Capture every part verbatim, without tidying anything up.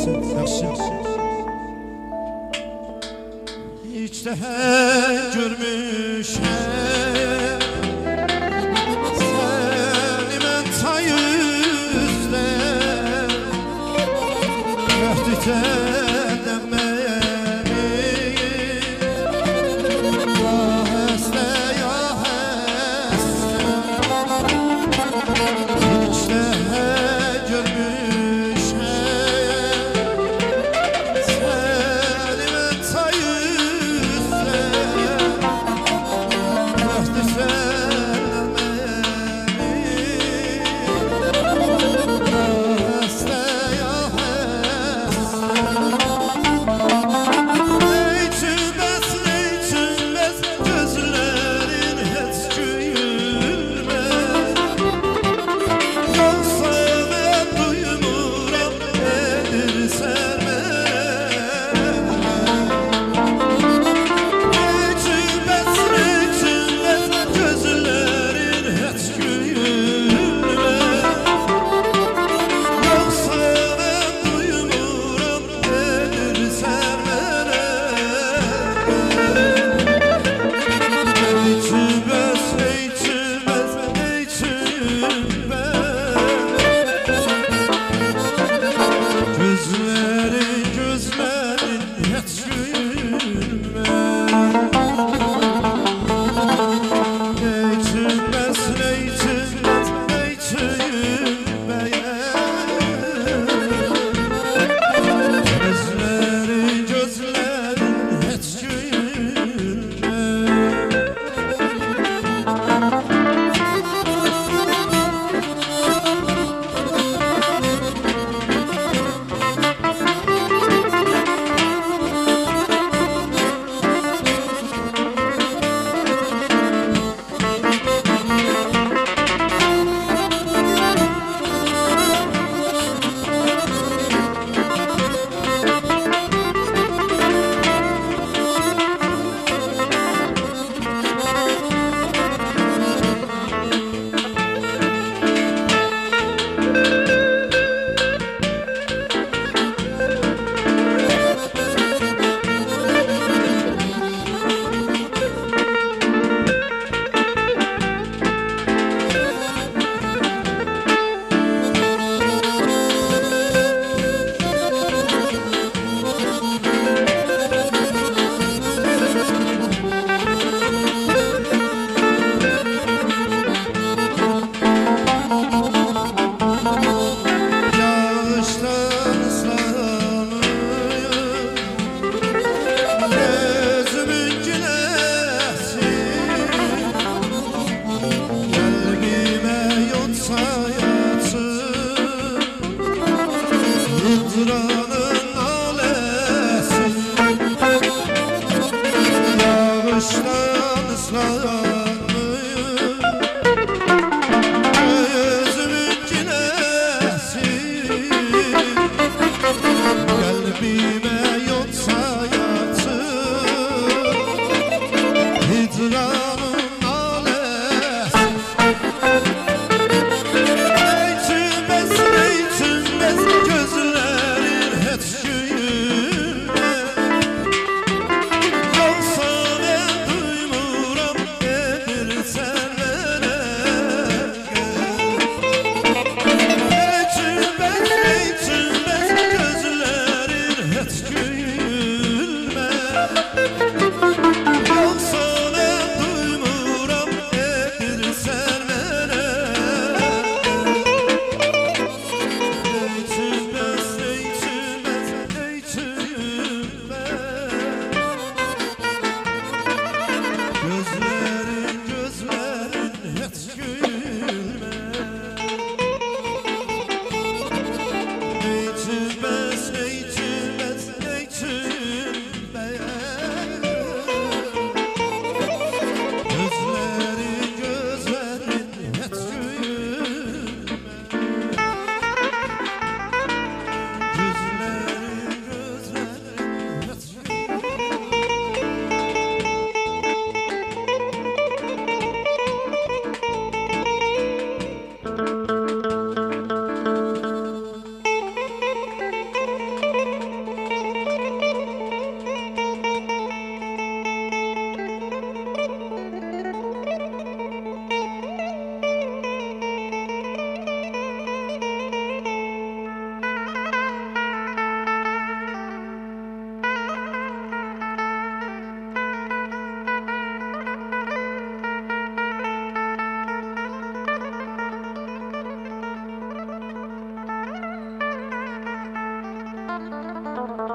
yaxşı. Hiç de görmüşəm səni mən tayüzdə, təhdikədən məni ah həstə ya həstə. Hiç de görmüşəm səni mən tayüzdə, təhdikədən məni ah həstə ya həstə.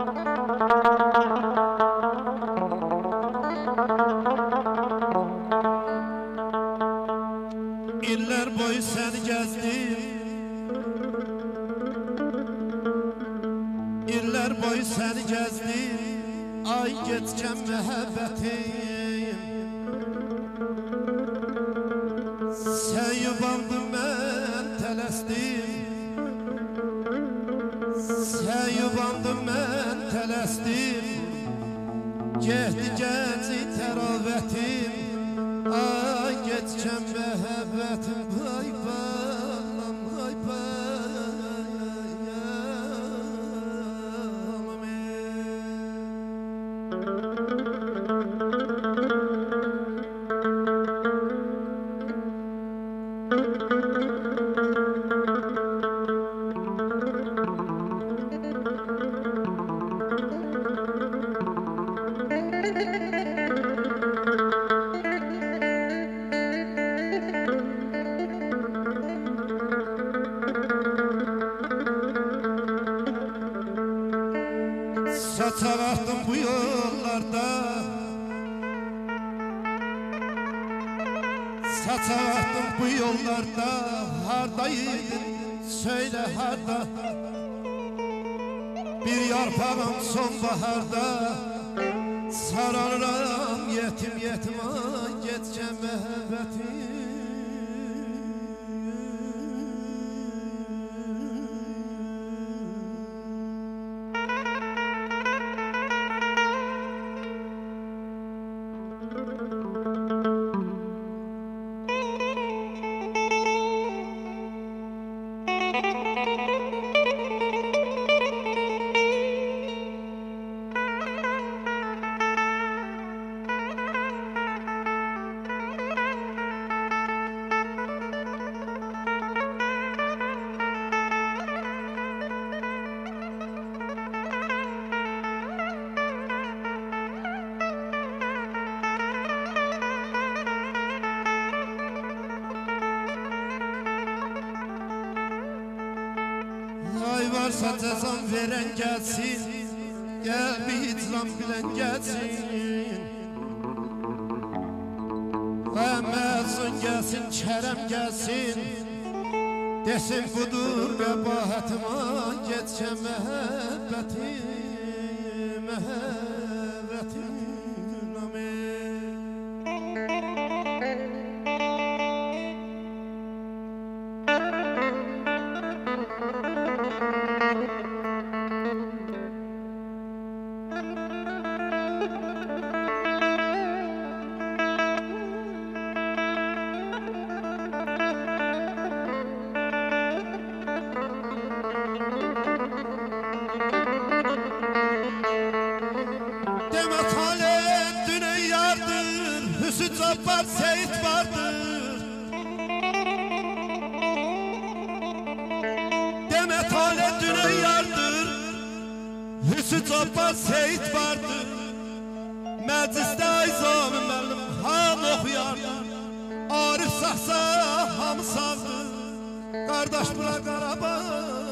İller boyu seni gezdim, İller boyu seni gezdim, ay geçken məhəbbətim. Sen yubandın mən tələsdim, Sen yubandın mən tələsdim. Getdi gənci təravətim, ay geçken məhəbbətim. Ay balam, ay balam ey. Saçalardım bu yollarda, Saçalardım bu yollarda. Hardaydın söyle harda, bir yarpağım sonbaharda. Sararıram yetim yetim, ay geçken məhəbbətim. Ay varsa cezam veren gelsin, gel bir hicran bilen gelsin. Ve mezun gelsin, kerem gelsin, desin budur kabahatim. Ay geçken məhəbbətim, məhəbbətim amin. Demet Halep düne yardır, Hüsnü Cabbar Seyit vardır. Demet Halep düne yardır, Hüsnü Cabbar Seyit vardır. Məclisdə ayzamı məlim ham oxuyardı, Arif saxsa hamı sağdır. Qardaş bura Qarabağdır.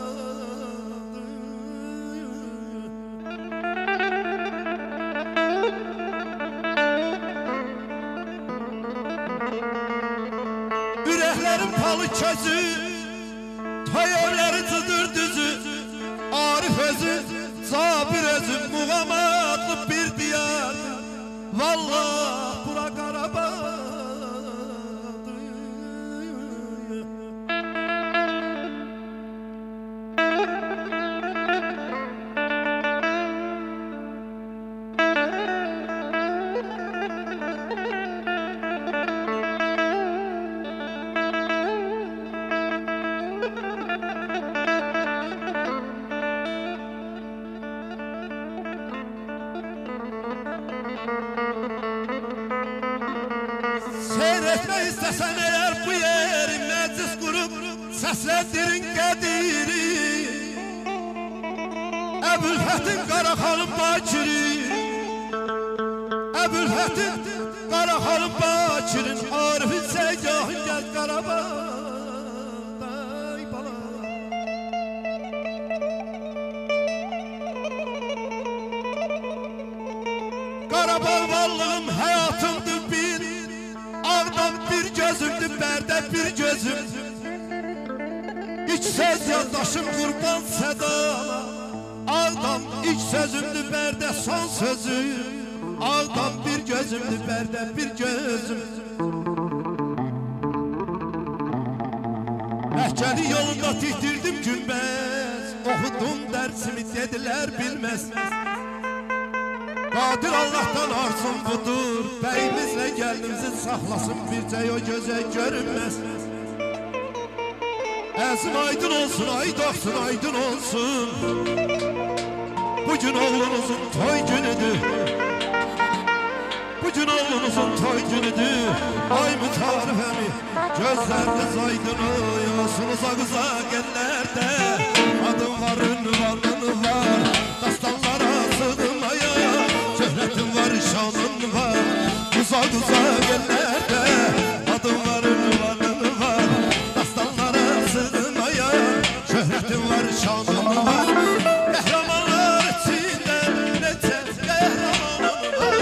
Ürəklərin palı közü, toyevləridir düzü. Arif özü, Sabir özü, Muğam adlı bir diyardır. Vallah bura Qarabağdır. Seyretme istesen eğer bu yeri, meclis kurup seslendirin Kadiri. Ebülfethin Karahan'ın bakiri, Ebülfethin Karahan'ın bakirin. Arif'in segahın gel Qarabağ. Qarabağ varlığım, həyatımdır bir. Ağdam bir gözümdür, Bərdə bir gözüm. İç söz yaddaşım qurban sədana. Ağdam ilk sözümdür, Bərdə son sözüm. Ağdam bir gözümdür, Bərdə bir gözüm. Məhkəli yolunda tikdirdim günbəz. Oxudum dərsimi dedilər bilməz. Qadir Allah'tan arzum budur. Bəyimizlə gəlinimizi saxlasın, bircə o gözə görünməz. Əzim aydın olsun, ay doğsun aydın olsun. Bugün oğlunuzun toy günüdür. Bugün oğlunuzun toy günüdür. Ay mütarifemi gözləriniz aydın olsun. Uzaq uzaq ellerde adım var, ünvanın var. Dastanlara sığmaya şöhretim var, şanım var. Uzaq uzaq ellerde adım var, ünvanın var. Dastanlara sığmaya şöhretim var, şanım var. Qəhrəmanlar içində neçə qəhrəmanım var.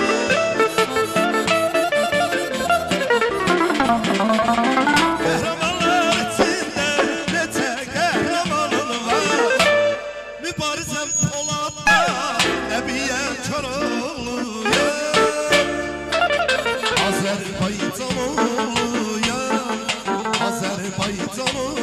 Qəhrəmanlar içində neçə qəhrəmanım var. Mübarizəm Poladda, Nəbiyyəm Koroğluyam. Azərbaycan oğluyam, Azərbaycan oğluyam.